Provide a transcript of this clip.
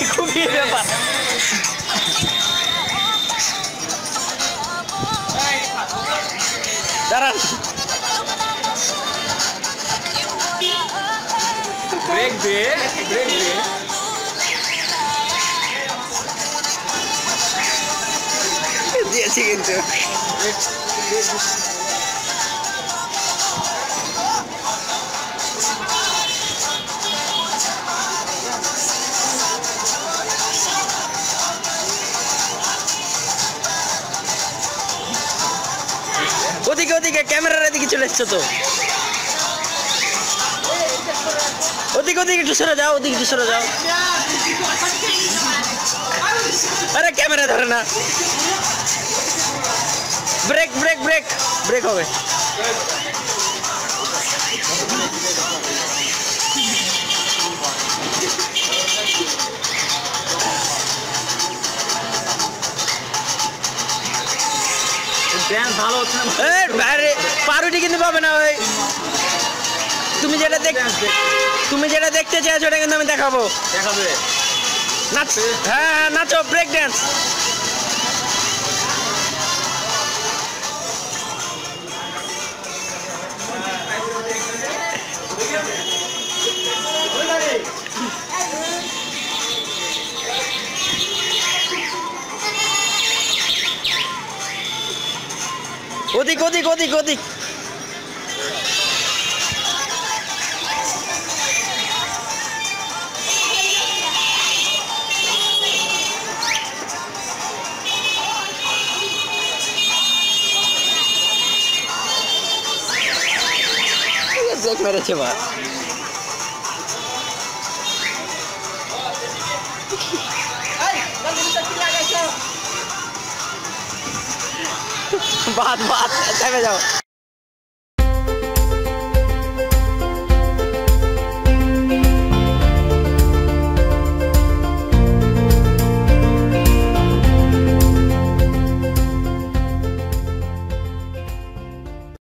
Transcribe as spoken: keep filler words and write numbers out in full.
খুবই ব্যাপার। দাঁড়ান, ব্রেক দে, ব্রেক দে। দিয়েছি কিন্তু ওদিকে ওদিকে ক্যামেরার এদিকে চলে এসছো তো, ওদিকে ওদিকে একটু সরে যাও, ওদিকে একটু সরে যাও। আরে ক্যামেরা ধরে না। ব্রেক ব্রেক ব্রেক ব্রেক হবে। ড্যান্স ভালো হচ্ছে না। এই বাইরে পারুটি কিন্তু পাবে না ভাই। তুমি যেটা দেখ তুমি যেটা দেখতে চাইছো ওটা কিন্তু আমি দেখাবো। দেখাবে নাচ, হ্যাঁ হ্যাঁ নাচো, ব্রেক ড্যান্স। ওদিক ওদিক ওদিক ওদিক ব্রেক মেরেছে বা বাদ বাদ থেমে যাও।